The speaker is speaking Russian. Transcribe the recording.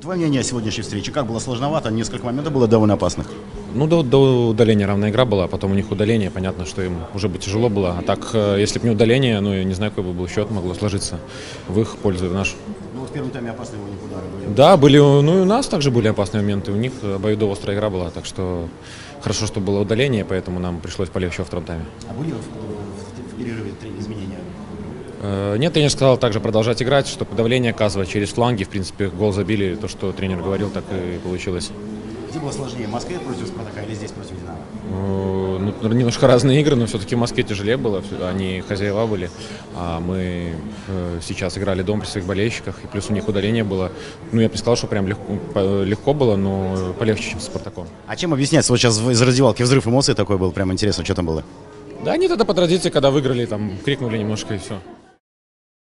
Твое мнение о сегодняшней встрече? Как было сложновато? Несколько моментов было довольно опасных. Ну, до удаления равная игра была, потом у них удаление, понятно, что им уже бы тяжело было. А так, если бы не удаление, ну, я не знаю, какой бы был счет, могло сложиться в их пользу и в нашу. Ну, вот в первом тайме опасные у них удары были. Да, были, ну и у нас также были опасные моменты, у них обоюдоострая острая игра была, так что хорошо, что было удаление, поэтому нам пришлось полегче во втором тайме. А были в перерыве изменения? Нет, тренер сказал также продолжать играть, чтобы давление оказывать через фланги, в принципе, гол забили, то, что тренер говорил, так и получилось. Где было сложнее, в Москве против Спартака или здесь против Динамо? Ну, немножко разные игры, но все-таки в Москве тяжелее было, они хозяева были, а мы сейчас играли дома при своих болельщиках, и плюс у них удаление было. Ну, я бы не сказал, что прям легко было, но полегче, чем с Спартаком. А чем объясняется? Вот сейчас из раздевалки взрыв эмоций такой был, прям интересно, что там было? Да, они тогда по традиции, когда выиграли, там крикнули немножко и все.